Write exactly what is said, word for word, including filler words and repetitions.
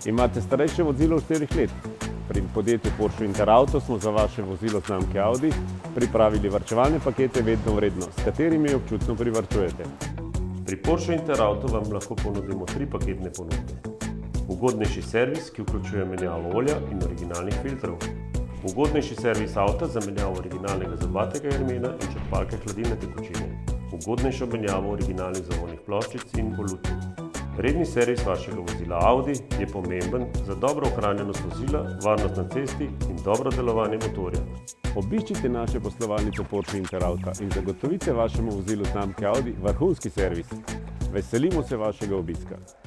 Imate starejše vozilo štirih let? Pri podjetju Porsche Interauto smo za vaše vozilo znamke Audi pripravili varčevalne pakete vedno vredno, s katerimi občutno privarčujete. Pri Porsche Interauto vam lahko ponudimo tri paketne ponudbe. Ugodnejši servis, ki vključuje menjavo olja in originalnih filtrov. Ugodnejši servis avta za menjavo originalnega zabatega jermena in črpalke hladilne tekočine. Ugodnejšo menjavo originalnih zavojnih ploščic in polutov. Redni servis vašega vozila Audi je pomemben za dobro ohranjenost vozila, varnost na cesti in dobro delovanje motorja. Obiščite naše poslovalnice Porsche Interauta in zagotovite vašemu vozilu znamke Audi vrhunski servis. Veselimo se vašega obiska.